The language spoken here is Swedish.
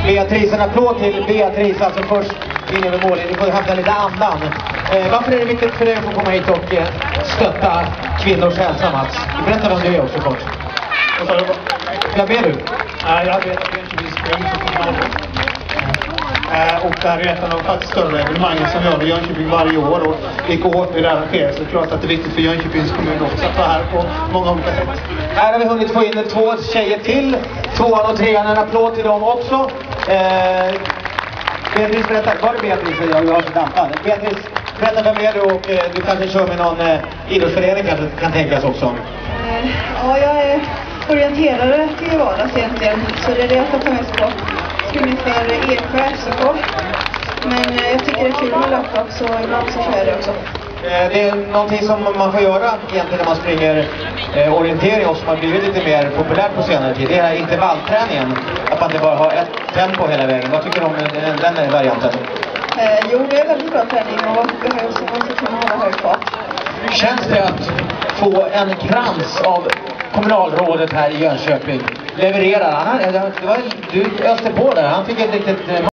Beatrice, en applåd till Beatrice, alltså först in över målet. Du får hämta lite andan. Varför är det viktigt för dig att få komma hit och stötta kvinnors hälsa, Mats? Berätta vem du är också kort. Vem är du? Jag arbetar på Jönköpings spring. Och det här är ett av de faktiskt större evenemangen som gör i Jönköping varje år. Och igår blir det arrangerat, så det är klart att det är viktigt för Jönköpings kommun också att vara här på många olika sätt. Här har vi hunnit få in 2 tjejer till. 2an och 3an, en applåd till dem också. Beatrice, berätta. Var är Beatrice? Jag har dampan. Beatrice, berätta vem är du, och du kanske kör med någon idrottsförening kan tänkas också. Ja, jag är orienterare till vardags egentligen. Så det är det jag ska ta med på. Skulle för Eksjö SK. Men jag tycker det är kul med löplopp, så ibland så kör jag det också. Det är någonting som man får göra egentligen när man springer orientering och som har blivit lite mer populärt på senare tid. Det är intervallträningen. Att man inte bara har ett tempo hela vägen. Vad tycker du om den varianten? Jo, det är väldigt bra träning och behövs om man ska kunna hålla hög fart. Hur känns det att få en krans av kommunalrådet här i Jönköping? Levererar han? Du öste på där. Han fick ett riktigt